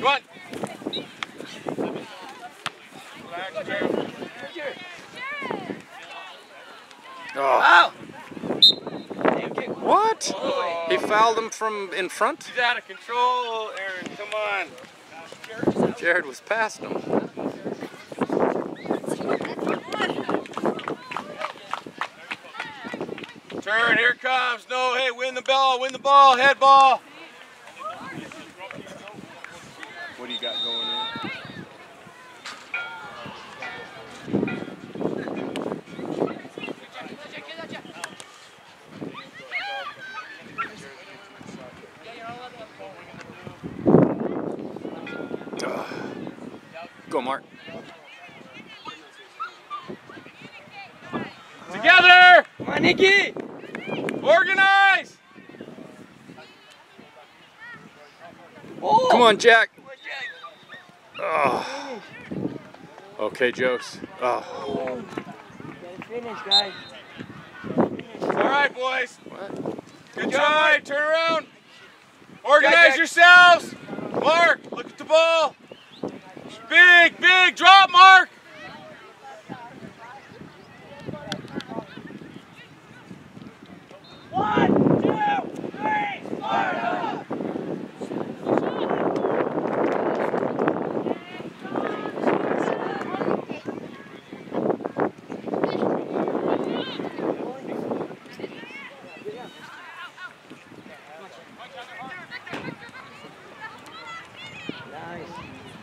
Run. Oh. What? Oh. He fouled him from in front? He's out of control, Aaron. Come on. Jared was past him. Turn, here it comes. No, hey, win the ball, head ball. What do you got going in? Go, Mark. Together! Come on, Nikki! Organize! Oh. Come on, Jack. Oh. Okay, Jose. Oh. Finish, guys. All right, boys. What? Good try. Turn around. Organize yourselves. Mark, look at the ball. Big, big drop, Mark. One, two, three, Sparta! Nice.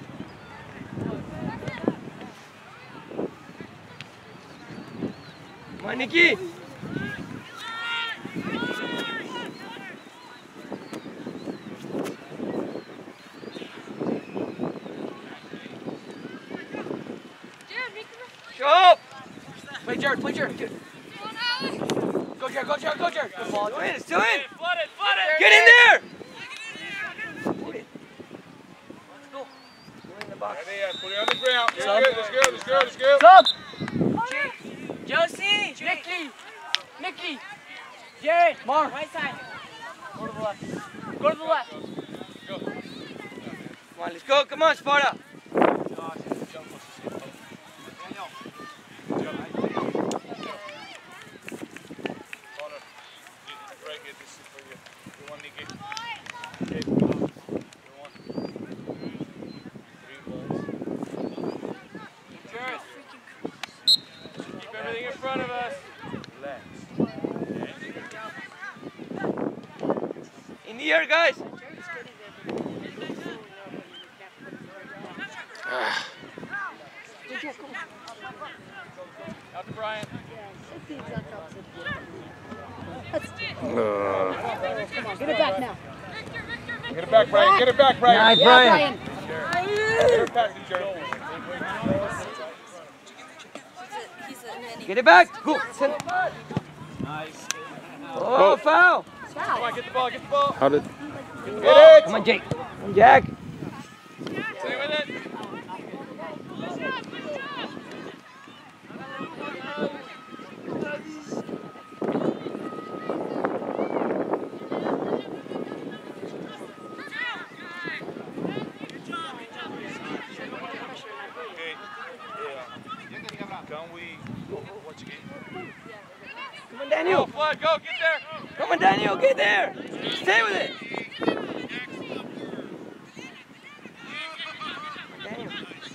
Come on, Nikki! Show up! Play Jared, play Jared. Go Jared, go Jared, go Jared. Good ball. It's in, it's still in. Flood it. Get in there! Let's go. Go in the box. Put it on the ground. Let's go. Let's go. Stop! Josie, Nikki, Jared, Mark, right side. Go to the left. Go to the left. Come on, let's go. Come on, Sparta. Keep everything in front of us. In the air, guys. Out to Brian. Come on, get it back now. Get it back, Brian. Get it back, Brian. Nice, Yeah, Brian. Get it back, Jared. Get it back. Go. Nice. Oh, foul. Come on, get the ball, get the ball. How did? Get it. Come on, Jake. Come on, Jack. Stay with it. Come on, Daniel. Go, Flood, go, get there. Come on, Daniel. Get there. Stay with it. Daniel.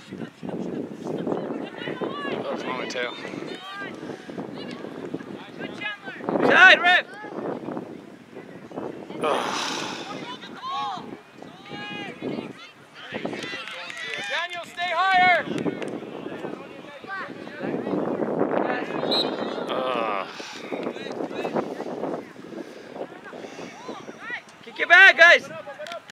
That was my tail. Side, ref. Daniel, stay higher. Kick it back, guys.